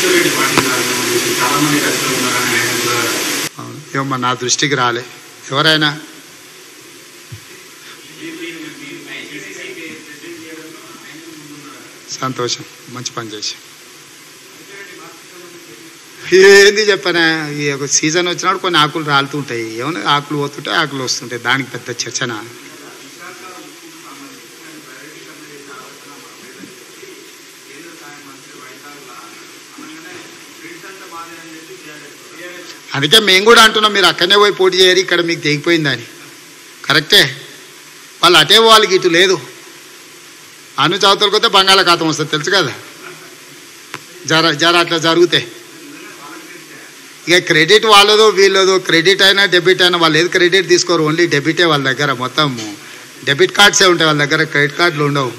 ఏమో నా దృష్టికి రాలే. ఎవరైనా సంతోషం, మంచి పని చేశాం. ఏంది చెప్పనా, ఈ ఒక సీజన్ వచ్చినప్పుడు కొన్ని ఆకులు రాలుతుంటాయి, ఏమన్నా ఆకులు పోతుంటాయి, ఆకులు వస్తుంటాయి, దానికి పెద్ద చర్చన. అందుకే మేము కూడా అంటున్నాం, మీరు అక్కడనే పోయి పోటీ చేయరు, ఇక్కడ మీకు తెగిపోయిందని. కరెక్టే, వాళ్ళు అటే వాళ్ళకి ఇటు లేదు. అను చదువుతలకు వస్తే బంగాళాఖాతం వస్తుంది, తెలుసు కదా. జర అట్లా జరుగుతాయి. ఇక క్రెడిట్ వాళ్ళదో వీళ్ళదో, క్రెడిట్ అయినా డెబిట్ అయినా వాళ్ళు ఏది క్రెడిట్ తీసుకోరు, ఓన్లీ డెబిటే వాళ్ళ దగ్గర. మొత్తం డెబిట్ కార్డ్సే ఉంటాయి వాళ్ళ దగ్గర, క్రెడిట్ కార్డులు ఉండవు.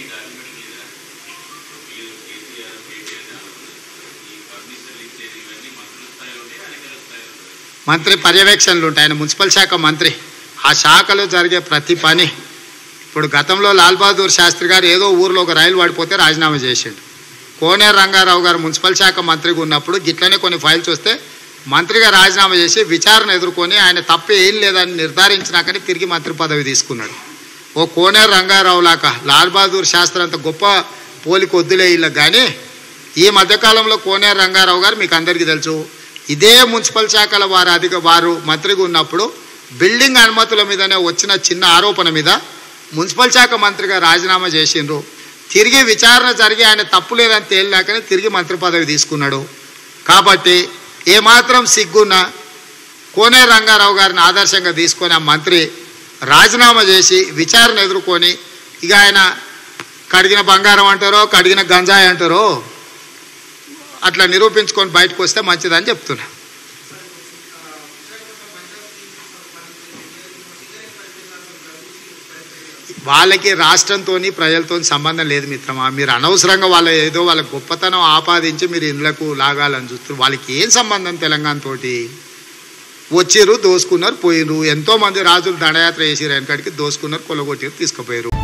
మంత్రి పర్యవేక్షణలు ఉంటాయి, ఆయన మున్సిపల్ శాఖ మంత్రి. ఆ శాఖలో జరిగే ప్రతి పని. ఇప్పుడు గతంలో లాల్ బహదూర్ శాస్త్రి గారు ఏదో ఊరిలో ఒక రైలు పడిపోతే రాజీనామా చేసిండు. కోనేరు రంగారావు గారు మున్సిపల్ శాఖ మంత్రిగా ఉన్నప్పుడు గిట్లనే కొన్ని ఫైల్స్ వస్తే మంత్రిగా రాజీనామా చేసి విచారణ ఎదుర్కొని ఆయన తప్పు ఏం లేదని నిర్ధారించినాకని తిరిగి మంత్రి పదవి తీసుకున్నాడు. ఓ కోనేరు రంగారావు లాగా లాల్ బహదూర్ శాస్త్రి అంత గొప్ప పోలిక వద్దులే వీళ్ళకి. కానీ ఈ మధ్యకాలంలో కోనేరు రంగారావు గారు మీకు అందరికీ తెలుసు, ఇదే మున్సిపల్ శాఖల వారు మంత్రిగా ఉన్నప్పుడు బిల్డింగ్ అనుమతుల మీదనే వచ్చిన చిన్న ఆరోపణ మీద మున్సిపల్ శాఖ మంత్రిగా రాజీనామా చేసిండ్రు. తిరిగి విచారణ జరిగి ఆయన తప్పు లేదని తేలినాకనే తిరిగి మంత్రి పదవి తీసుకున్నాడు. కాబట్టి ఏమాత్రం సిగ్గున్న కోనేరు రంగారావు గారిని ఆదర్శంగా తీసుకొని ఆ మంత్రి రాజీనామా చేసి విచారణ ఎదుర్కొని, ఇక ఆయన కడిగిన బంగారం అంటారో కడిగిన గంజాయి అంటారో అట్లా నిరూపించుకొని బయటకు వస్తే మంచిదని చెప్తున్నా. వాళ్ళకి రాష్ట్రంతో ప్రజలతో సంబంధం లేదు మిత్రమా. మీరు అనవసరంగా వాళ్ళ గొప్పతనం ఆపాదించి మీరు ఇండ్లకు లాగాలని చూస్తారు. వాళ్ళకి ఏం సంబంధం తెలంగాణతో? వచ్చిర్రు, దోసుకున్నారు, పోయిర్రు. ఎంతోమంది రాజులు దండయాత్ర చేసిరు, వెనకడికి దోసుకున్నారు, కొల్లగొట్టిరు, తీసుకుపోయారు.